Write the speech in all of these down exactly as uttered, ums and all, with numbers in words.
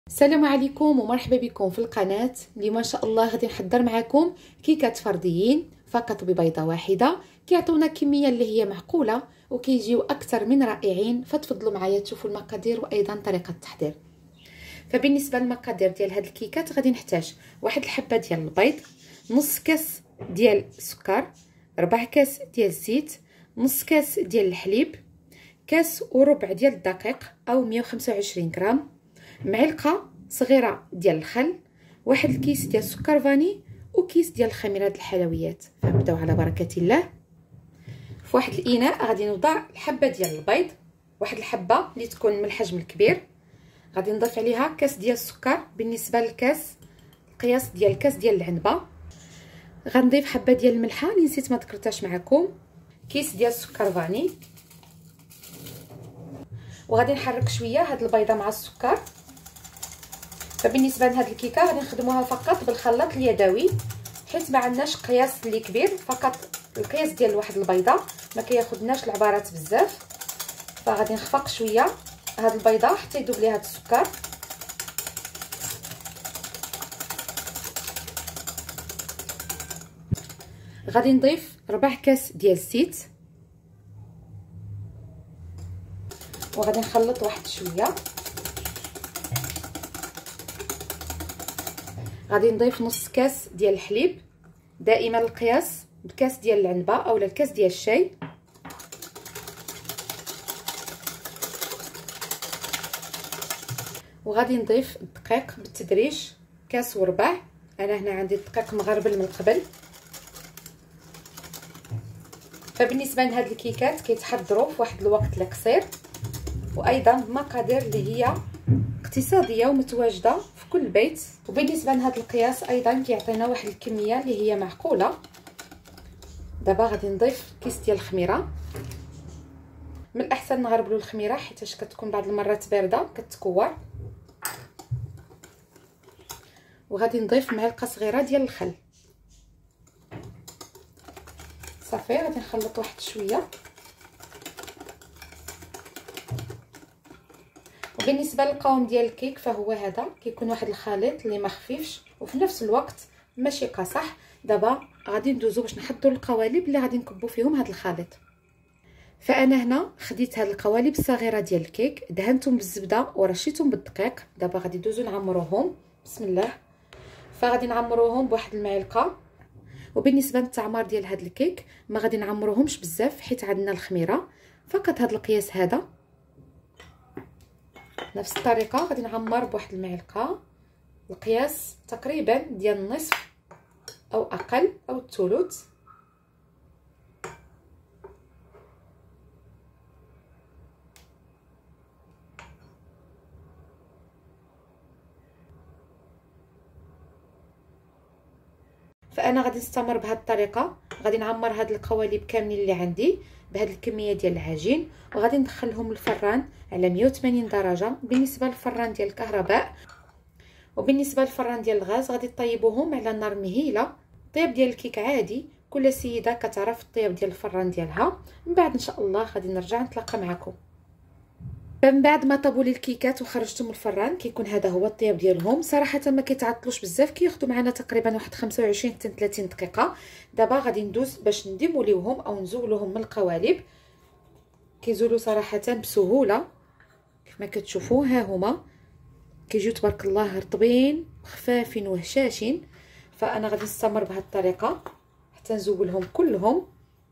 السلام عليكم ومرحبا بكم في القناه. اليوم ان شاء الله غادي نحضر معكم كيكات فرديين فقط ببيضه واحده، كيعطونا كميه اللي هي معقوله وكيجيو اكثر من رائعين. فتفضلوا معايا تشوفوا المقادير وايضا طريقه التحضير. فبالنسبه للمقادير ديال هاد الكيكات غادي نحتاج واحد الحبه ديال البيض، نص كاس ديال السكر، ربع كاس ديال الزيت، نص كاس ديال الحليب، كاس وربع ديال الدقيق او مية وخمسة وعشرين غرام، معلقه صغيره ديال الخل، واحد الكيس ديال السكر فاني وكيس ديال الخميرات الحلويات. فنبداو على بركه الله. في واحد الاناء غادي نوضع الحبه ديال البيض، واحد الحبه اللي تكون من الحجم الكبير، غادي نضيف عليها كاس ديال السكر بالنسبه للكاس القياس ديال الكاس ديال العنبه، غنضيف حبه ديال الملحه اللي نسيت ما ذكرتهاش معكم، كيس ديال السكر فاني، وغادي نحرك شويه هاد البيضه مع السكر. فبالنسبه لهاد الكيكه غادي نخدموها فقط بالخلاط اليدوي، حيت ما عندناش قياس اللي كبير، فقط القياس ديال واحد البيضه ما كياخذناش العبارات بزاف. فغادي نخفق شويه هاد البيضه حتى يذوب ليها هاد السكر. غادي نضيف ربع كاس ديال الزيت وغادي نخلط واحد شويه. غادي نضيف نص كاس ديال الحليب، دائما القياس بكاس ديال العنبه اولا الكاس ديال الشاي. وغادي نضيف الدقيق بالتدريج، كاس وربع. انا هنا عندي الدقيق مغربل من قبل. فبالنسبه لهاد الكيكات كيتحضروا في واحد الوقت القصير، وايضا بمقادير اللي هي اقتصاديه ومتواجده في كل بيت. وبالنسبه لهذا القياس ايضا كيعطينا واحد الكميه اللي هي معقوله. دابا غادي نضيف كيس ديال الخميره. من الاحسن نغربلوا الخميره حيتاش كتكون بعض المرات بارده كتكور. وغادي نضيف معلقه صغيره ديال الخل. صافي غادي نخلط واحد شويه. وبالنسبه للقوام ديال الكيك فهو هذا، كيكون واحد الخليط اللي ما خفيفش وفي نفس الوقت ماشي قاصح. دابا غادي ندوزو باش نحضروا القوالب اللي غادي نكبوا فيهم هذا الخليط. فانا هنا خديت هاد القوالب الصغيره ديال الكيك، دهنتهم بالزبده ورشيتهم بالدقيق. دابا غادي ندوزو نعمروهم. بسم الله. فغادي نعمروهم بواحد المعلقه. وبالنسبه للتعمار ديال هاد الكيك ما غادي نعمروهمش بزاف حيت عندنا الخميره، فقط هاد القياس هذا. نفس الطريقه غادي نعمر بواحد المعلقه، القياس تقريبا ديال النصف او اقل او الثلث. فانا غادي نستمر بهذه الطريقه. غادي نعمر هاد القوالب كاملين اللي عندي بهاد الكميه ديال العجين، وغادي ندخلهم للفران على مية وثمانين درجه بالنسبه للفران ديال الكهرباء. وبالنسبه للفران ديال الغاز غادي طيبوهم على نار مهيله. الطياب ديال الكيك عادي، كل سيده كتعرف الطياب ديال الفران ديالها. من بعد ان شاء الله غادي نرجع نتلاقى معكم. من بعد ما طابوا لي الكيكات وخرجتهم من الفران كيكون هذا هو الطياب ديالهم. صراحه ما كيتعطلوش بزاف، كياخذوا معنا تقريبا واحد خمسة وعشرين حتى ثلاثين دقيقه. دابا غادي ندوز باش نديموليوهم او نزولوهم من القوالب. كيزولوا صراحه بسهوله كيف ما كتشوفوا. ها هما كيجيو تبارك الله رطبين خفافين وهشاشين. فانا غادي نستمر بهذه الطريقه حتى نزولهم كلهم.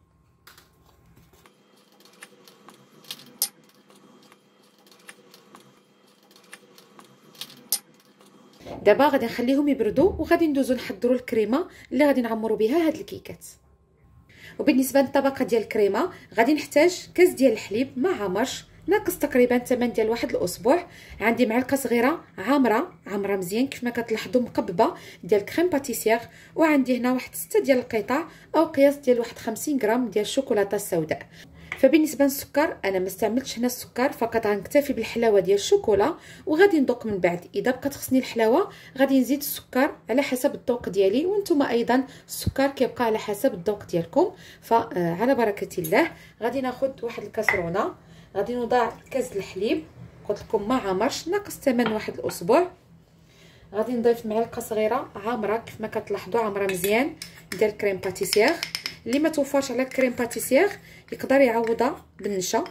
دابا غادي نخليهم يبردوا وغادي ندوزو نحضروا الكريمه اللي غادي نعمروا بها هاد الكيكات. وبالنسبه للطبقه ديال الكريمه غادي نحتاج كاس ديال الحليب ما عامرش، ناقص تقريبا ثمن ديال واحد الاسبوع. عندي معلقه صغيره عامره عامره مزيان كيف ما كتلاحظوا مقببه ديال كريم باتيسير. وعندي هنا واحد ستة ديال القطع او قياس ديال واحد خمسين غرام ديال الشوكولاته السوداء. فبالنسبه للسكر انا ما استعملتش هنا السكر، فقط غنكتفي بالحلاوه ديال الشوكولا وغادي ندوق من بعد. اذا بقات خصني الحلاوه غادي نزيد السكر على حسب الذوق ديالي، وانتم ايضا السكر كيبقى على حسب الذوق ديالكم. فعلى بركه الله غادي ناخذ واحد الكاسرونه، غادي نوضع كاس الحليب قلت لكم ما عمرش، ناقص ثمن واحد الاسبوع. غادي نضيف معلقه صغيره عامره، كيف ما كتلاحظوا عامره مزيان، ديال كريم باتيسير. اللي ما توفرش على كريم باتيسير يقدر يعوضها بالنشا.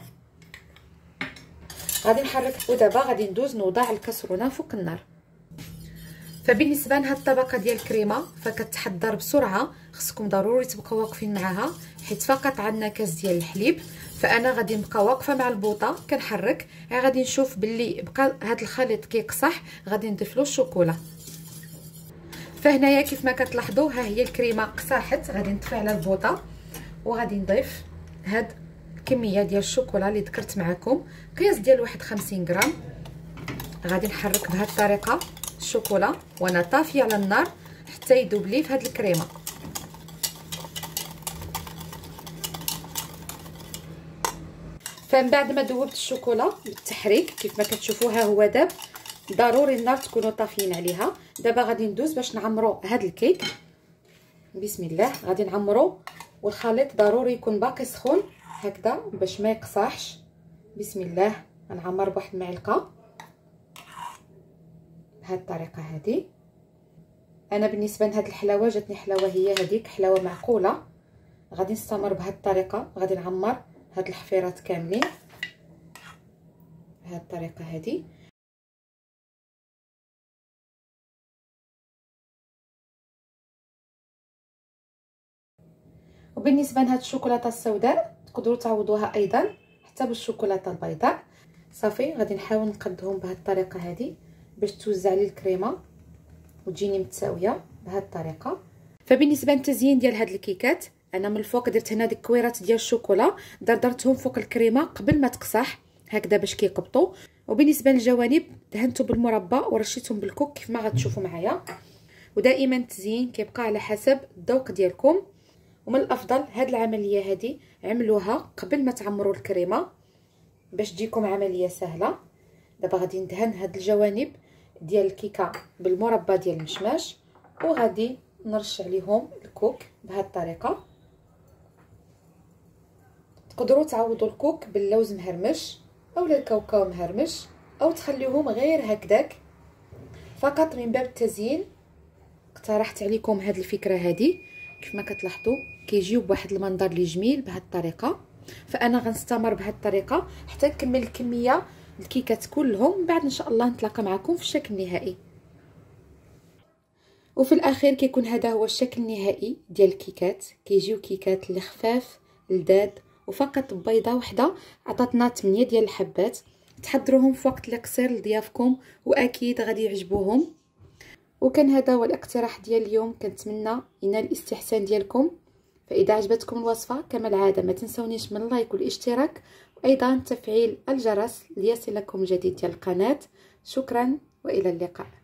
غادي نحرك، ودابا غادي ندوز نوضع الكاسرونه فوق النار. فبالنسبه لهاد الطبقه ديال الكريمه فكتحضر بسرعه، خصكم ضروري تبقاو واقفين معاها حيت فقط عندنا كاس ديال الحليب. فانا غادي نبقى واقفه مع البوطه كنحرك، غادي نشوف باللي بقى هاد الخليط كيقصح، غادي نضيف له الشوكولا. فهنايا كيف ما كتلاحظوا ها هي الكريمه قصاحت، غادي نطفي على البوطه وغادي نضيف هاد الكميه ديال الشوكولا اللي ذكرت معكم، قياس ديال واحد خمسين غرام. غادي نحرك بهاد الطريقه الشوكولا وانا طافيه على النار حتى يذوب لي في هاد الكريمه. فمن بعد ما ذوبت الشوكولا بالتحريك كيف ما كتشوفوا ها هو داب، ضروري النار تكونوا طافيين عليها. دابا غادي ندوز باش نعمروا هاد الكيك. بسم الله، غادي نعمروا، والخليط ضروري يكون باقي سخون هكذا باش ما يقصاحش. بسم الله، غنعمر بواحد المعلقه بهاد الطريقه هذه. انا بالنسبه لهاد الحلاوه جاتني حلاوه هي هذيك، حلاوه معقوله. غادي نستمر بهاد الطريقه، غادي نعمر هاد الحفيرات كاملين بهاد الطريقه هذه. وبالنسبه لهاد الشوكولاته السوداء تقدروا تعوضوها ايضا حتى بالشوكولاته البيضاء. صافي، غادي نحاول نقدهم بهاد الطريقه هذه باش توزع لي الكريمه وتجيني متساويه بهاد الطريقه. فبالنسبه للتزيين ديال هاد الكيكات، انا من الفوق درت هنا ديك الكويرات ديال الشوكولا، دردرتهم فوق الكريمه قبل ما تقصح هكذا باش كيقبطوا. وبالنسبه للجوانب دهنتهم بالمربى ورشيتهم بالكوك كيف ما غتشوفوا معايا. ودائما التزيين كيبقى على حسب الذوق ديالكم، ومن الافضل هاد العمليه هذه عملوها قبل ما تعمروا الكريمه باش تجيكم عمليه سهله. دابا غادي ندهن هاد الجوانب ديال الكيكه بالمربى ديال المشماش، وغادي نرش عليهم الكوك بهاد الطريقه. تقدروا تعوضوا الكوك باللوز مهرمش اولا الكاوكاو مهرمش، او تخليوهم غير هكذاك فقط من باب التزيين. اقترحت عليكم هاد الفكره هذه، كيف ما كتلاحظوا كيجيو بواحد المنظر اللي جميل بهاد الطريقه. فانا غنستمر بهاد الطريقه حتى نكمل الكميه الكيكات كلهم، من بعد ان شاء الله نتلاقى معكم في الشكل النهائي. وفي الاخير كيكون هذا هو الشكل النهائي ديال الكيكات. كيجيو كيكات اللي خفاف لذاذ، وفقط بيضه وحده عطاتنا ثمانية ديال الحبات. تحضروهم في وقت اللي قصير لضيافكم واكيد غادي يعجبوهم. وكان هذا هو الاقتراح ديال اليوم، كنتمنى ينال الاستحسان ديالكم. فاذا عجبتكم الوصفه كما العاده ما تنسونيش من اللايك والاشتراك، وايضا تفعيل الجرس ليصلكم الجديد ديال القناه. شكرا والى اللقاء.